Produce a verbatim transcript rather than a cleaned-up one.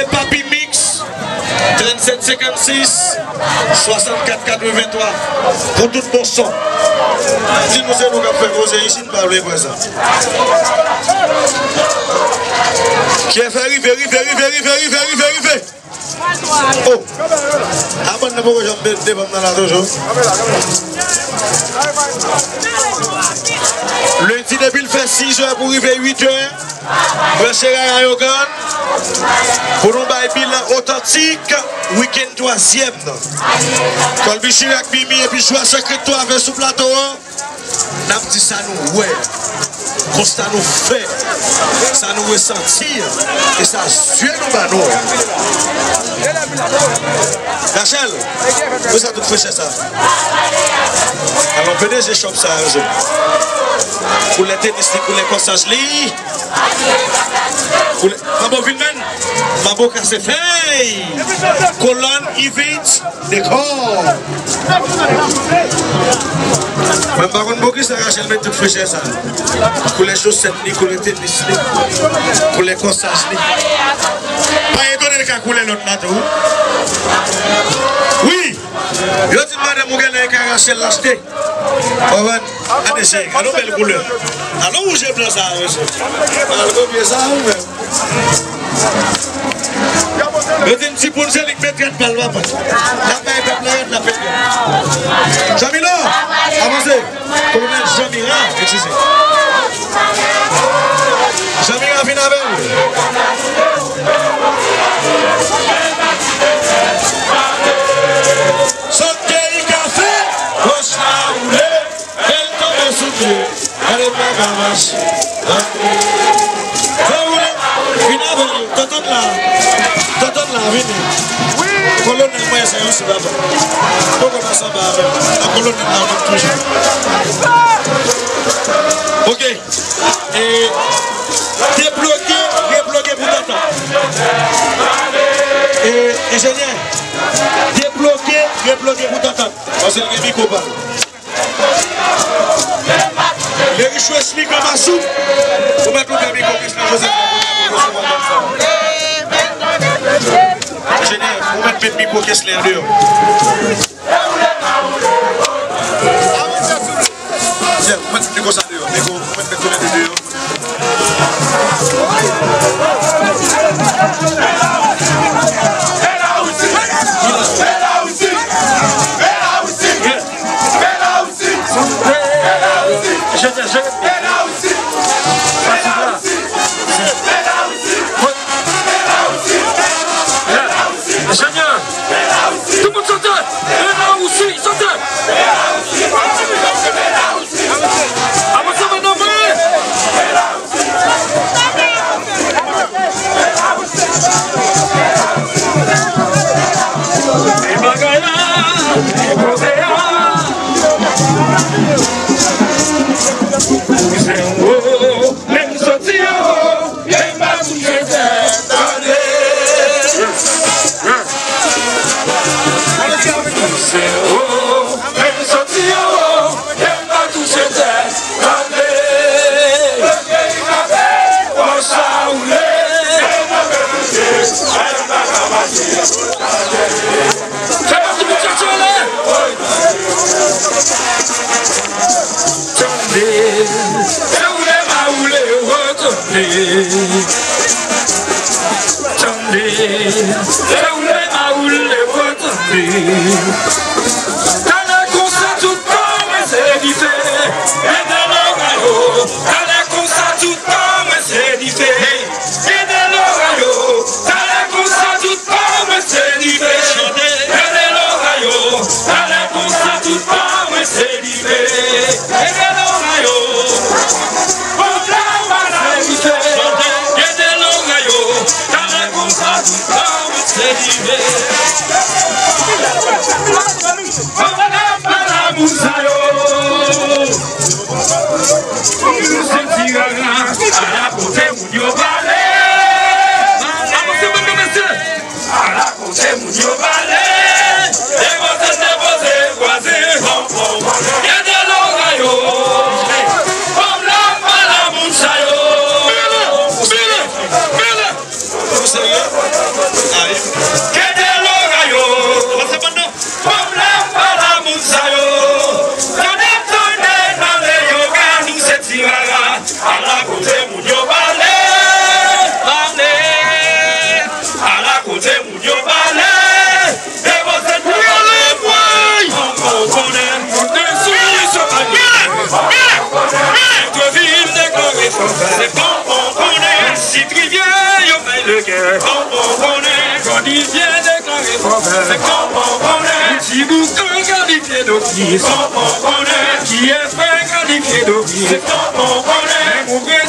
c'est Papi Mix. trente-sept cinquante-six soixante-quatre quatre-vingt-trois pour tout bon son. Si nous sommes nous faire poser ici, nous parlons pour ça. Qui est fait arriver, arriver, arriver, arriver, arriver, arriver, arriver. Oh, avant de ne pas jamais devant dans la toujours. Lundi depuis il fait six heures pour arriver huit heures. Branchez à Yogan pour nous faire un bilan authentique. Week-end troisième. Colby Chirac Mimi et puis choix secrétaire avec sous plateau. N'a dit ça nous ouais. Constat nous fait. Ça nous ressentir. Et ça suit nous banon. Rachel, vous ça tout fait ça. Alors venez j'ai shop ça un jour. Pour les tennis, pour les consciences li. Mabo Vinman, Mabo Kassefei, colonne event décor. Mais par contre, beaucoup ça Rachel met tout fait ça. Pour les chaussettes, pour les tennis, pour les consciences li. Pas étonné le cas couler l'autre matin. Oui. Je dis madame Mougane que Rachel l'a acheté. Allez, c'est une belle couleur. Alors, où j'ai blanc ça, monsieur? Alors, bien ça, ou même? Je dis un petit peu de gel, il met quatre balles, la paix est pleine, la paix est pleine. Jamila, avancez. Colonel Jamila, excusez. Jamila, viens avec vous. Santé, café, roche la roulée. Allez, ma gamache. Venez, t'entends là. T'entends là, venez. Oui. Colonel, moi, c'est un aussi là-bas. Pourquoi on s'en va avec la colonel là, toujours. Ok. Et débloquer, débloquer pour t'entendre. Et ingénieur, débloquer, débloquer pour t'entendre. Parce que le micro parle. Les richesses mi comme à soupe, vous mettez le permis comme Christ Joseph. Ingénieur, vous mettez le micro qu'est-ce l'air dehors. Tiens, vous mettez le micro ça dehors. Vous mettez le micro dehors. Je te jure. Seigneur, tout le monde chante. Là aussi, chante. Avancez maintenant, et Bagaya, et Bosea. Même sorti, et ma bouche est donnée. C'est comment connaître. Si vous qualifiez d'office, qui est fait qualifier d'office, c'est comment connaître.